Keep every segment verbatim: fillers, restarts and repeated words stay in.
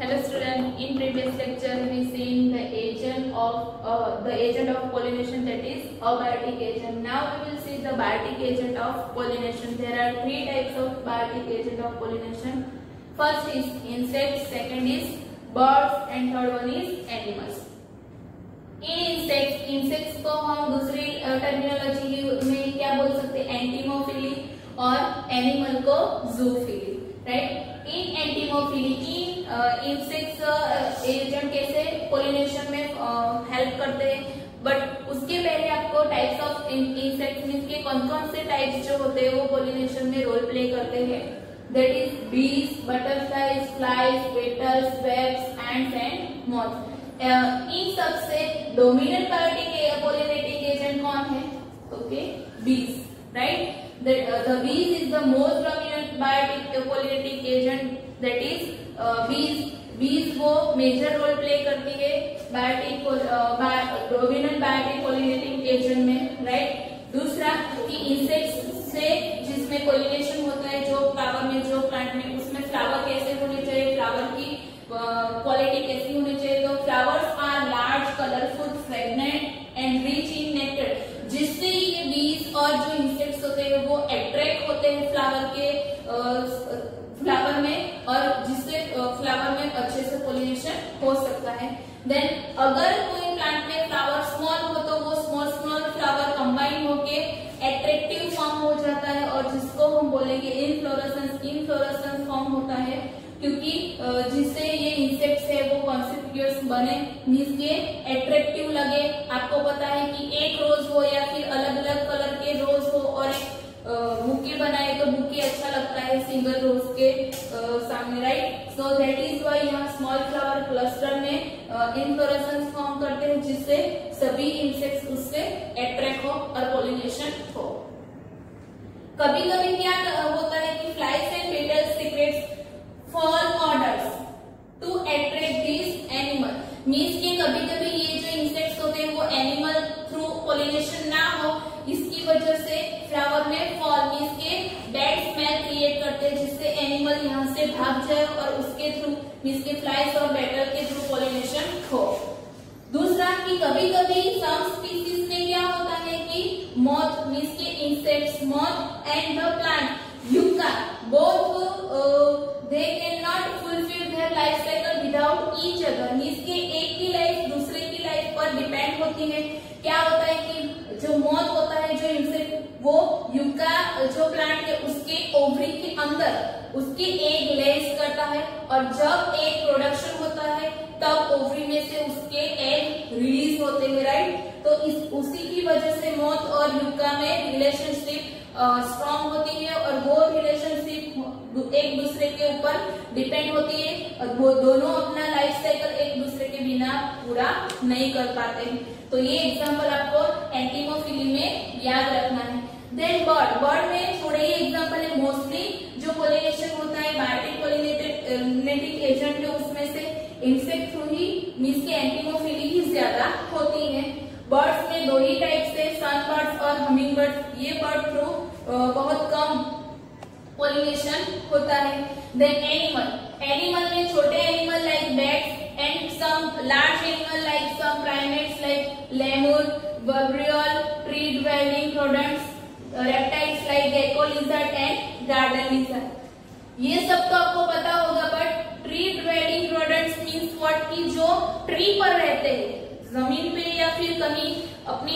Hello student, in previous lecture we seen the agent of uh, the agent of pollination, that is abiotic agent. Now we will see the biotic agent of pollination. There are three types of biotic agent of pollination. First is insects, second is birds and third one is animals. In insects, insects को हम दूसरी terminology में क्या बोल सकते हैं, एंटीमोफिली, और animal को जूफिली, राइट. इन एंटीमोफिली, इन इंसेक्ट्स एजेंट कैसे पोलिनेशन में हेल्प करते हैं, बट उसके पहले आपको टाइप्स ऑफ इंसेक्ट्स मींस के कौन कौन से टाइप्स जो होते हैं वो पोलिनेशन में रोल प्ले करते हैं. That is bees, butterflies, flies, beetles, wasps, ants and moths. इन सबसे डोमिनेंट बायोटिक पोलिनेटिंग एजेंट कौन है? Okay, bees, right. The, uh, the bees is the most dominant biotic pollinating agent. That is uh, bees. Bees वो major role play करती है biotic uh, dominant biotic pollinating agent में, right. दूसरा कि insects से जिसमें pollination होता है, जो flower में, जो plant में, उसमें flower कैसे होने चाहिए, flower की क्वालिटी uh, कैसी होनी चाहिए. तो flowers are large, colorful, fragrant and rich in nectar. जिससे ये बीज और जो इंसेक्ट्स होते हैं वो अट्रैक्ट होते हैं फ्लावर के फ्लावर में, और जिससे फ्लावर में अच्छे से पोलिनेशन हो सकता है. देन अगर कोई प्लांट में फ्लावर स्मॉल हो तो वो स्मॉल स्मॉल फ्लावर कंबाइन होके एट्रैक्टिव फॉर्म हो जाता है, और जिसको हम बोलेंगे इनफ्लोरेसेंस. इनफ्लोरेसेंस फॉर्म होता है क्योंकि जिससे ये इंसेक्ट्स है वो कॉन्सिक्यूस बने, मींस के एट्रैक्टिव लगे. आपको पता है कि एक रोज हो या फिर अलग अलग कलर के रोज हो और एक बुके बनाए तो बुके अच्छा लगता है सिंगल रोज के सामने, right. So that is why यहाँ स्मॉल फ्लावर क्लस्टर में इनफ्लोरेसेंस फॉर्म करते हैं, जिससे सभी इंसेक्ट्स उससे अट्रैक्ट हो और पोलिनेशन हो. कभी कभी क्या होता है कि flies and beetles secretes foul odours to attract this animal. Means के कभी कभी ये जो इंसेक्ट्स होते हैं वो एनिमल थ्रू पोलिनेशन ना हो, इसकी वजह से फ्लावर में फॉल मीन्स के बैड स्मेल क्रिएट करते हैं, जिससे एनिमल यहाँ से भाग जाए और उसके थ्रू मीन्स के फ्लाइज और बेटल के थ्रू पोलिनेशन हो. दूसरा कि कभी कभी सम स्पीसीज में क्या होता है कि मॉथ मीन्स के insects, moth and the plant yucca both they cannot fulfill their life cycle without each other. Means के एक की लाइफ दूसरे की लाइफ पर डिपेंड होती है. क्या होता है कि जो मॉथ होता है, जो इंसेक्ट, वो युक्का जो प्लांट है उसके ओवरी के अंदर उसके एग लेस करता है, और जब एग प्रोडक्शन होता है तब ओवरी में से उसके एग रिलीज होते हैं, राइट. तो इस उसी की वजह से मॉथ और युक्का में रिलेशनशिप स्ट्रॉन्ग होती है, और वो रिलेशनशिप एक दूसरे के ऊपर डिपेंड होती है, और वो दोनों अपना लाइफ साइकिल एक दूसरे के बिना पूरा नहीं कर पाते हैं. तो ये एग्जांपल आपको एंटीमोफिली में याद रखना है. देन बर्ड, बर्ड में थोड़े ही एग्जांपल है. मोस्टली जो पोलिनेशन होता है बायोटिक पोलिनेटिंग एजेंट है उसमें से इंसेक्ट थ्रू ही मींस के एंटीमोफिली ही ज्यादा होती है. बर्ड्स में दो ही टाइप से, सन बर्ड्स और हमिंग बर्ड्स. ये बर्ड थ्रू बहुत कम पोलिनेशन होता है. देन एनिमल, एनिमल में छोटे animal like bats and some large animal like some primates like lemur, वब्रियोल, tree dwelling rodents, reptiles like gecko lizard and garden lizard. ये सब तो आपको पता होगा, but tree dwelling rodents means what की जो ट्री पर रहते हैं, जमीन पे या फिर कहीं अपनी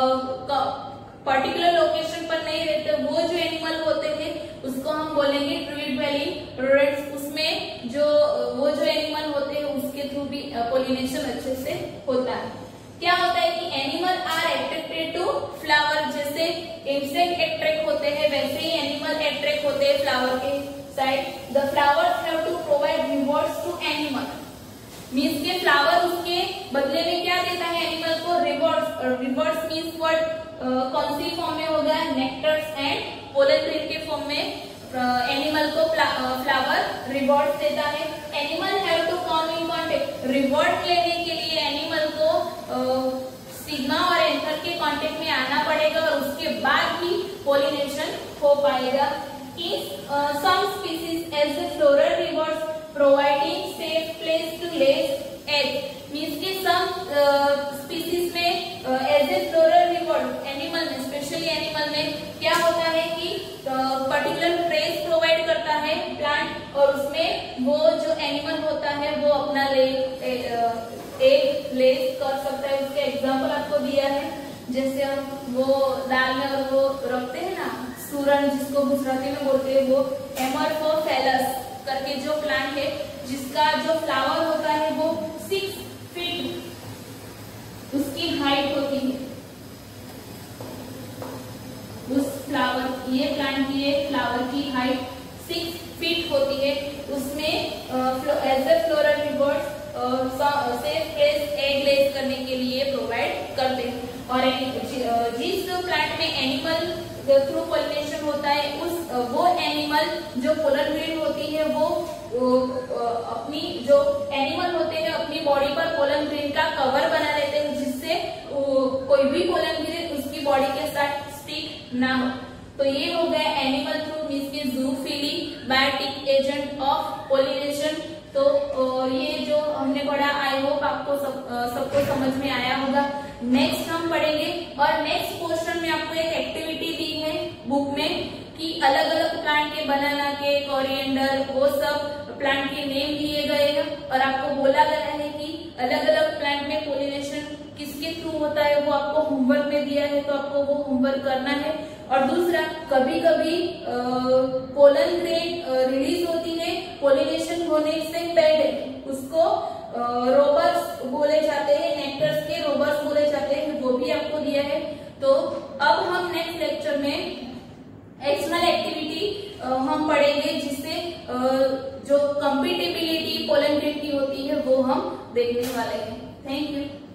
पर्टिकुलर लोकेशन पर नहीं रहते, वो जो एनिमल होते हैं उसको हम बोलेंगे ट्री ड्वेलिंग रोडेंट्स. उसमें जो वो जो एनिमल होते हैं उसके थ्रू भी पोलिनेशन अच्छे से होता है. क्या होता है कि animal are attracted to flower. जैसे इंसेक्ट अट्रैक्ट होते हैं वैसे ही एनिमल अट्रैक्ट होते हैं फ्लावर के side. The flowers have to provide rewards to animal. Means के फ्लावर उसके बदले में क्या देता है एनिमल को? रिवॉर्ड्स. रिवॉर्ड्स मीन्स व्हाट, कौन सी फॉर्म में होगा? नेक्टर्स एंड पोलन ग्रेन के फॉर्म में एनिमल को फ्लावर रिवॉर्ड्स देता है. Animal have to come in contact. Reward लेने के लिए एनिमल को सिग्मा और एंथर के कांटेक्ट में आना पड़ेगा, और उसके बाद ही पोलिनेशन हो पाएगा. In uh, some species, as the floral rewards providing safe place to lay egg means के सम स्पीसीज में as a floral reward animal में स्पेशली एनिमल में क्या होता है कि पर्टिकुलर प्लेस प्रोवाइड करता है प्लांट और उसमें वो जो एनिमल होता है वो अपना ले एग ले कर सकता है। उसके एग्जाम्पल आपको दिया है, जैसे हम वो दाल में और वो रखते हैं ना सूरन, जिसको गुजराती में बोलते हैं, वो एमरफोफेलस करके जो प्लांट है जिसका जो फ्लावर होता है वो सिक्स फीट उसकी हाइट होती है। उस फ्लावर ये प्लांट की फ्लावर की हाइट सिक्स फीट होती है। उसमें as a floral reward safe place egg lays करने के लिए प्रोवाइड करते हैं। और जिस प्लांट में एनिमल थ्रू पॉलिनेशन होता है उस वो एनिमल जो पोलन ग्रेन होती है वो अपनी जो एनिमल होते हैं अपनी बॉडी पर पोलन ग्रेन का कवर बना लेते हैं, जिससे कोई भी पोलन ग्रेन उसकी बॉडी के साथ स्टिक ना हो। तो ये हो गया एनिमल थ्रू मीन्स की zoophily biotic agent of pollination. तो ये जो हमने पढ़ा आई होप आपको सब सबको समझ में आया होगा। नेक्स्ट हम पढ़ेंगे और नेक्स्ट पोर्शन में आपको एक एक्टिविटी दी है बुक में कि अलग अलग प्लांट के बनाना के कोरिएंडर वो सब प्लांट के नेम दिए गए हैं और आपको बोला गया है कि अलग अलग प्लांट में पोलिनेशन किसके थ्रू होता है वो आपको होमवर्क में दिया है, तो आपको वो होमवर्क करना है। और दूसरा, कभी कभी पोलन ग्रेन रिलीज होती है पोलिनेशन होने से पहले, उसको रोबर्स बोले जाते हैं, नेक्टर्स के रोबर्स बोले जाते हैं, वो भी आपको दिया है। तो अब हम नेक्स्ट लेक्चर में एक्सटर्नल एक्टिविटी हम पढ़ेंगे, जिससे जो कंपेटिबिलिटी पोलन ग्रेन की होती है वो हम देखने वाले हैं। Thank you.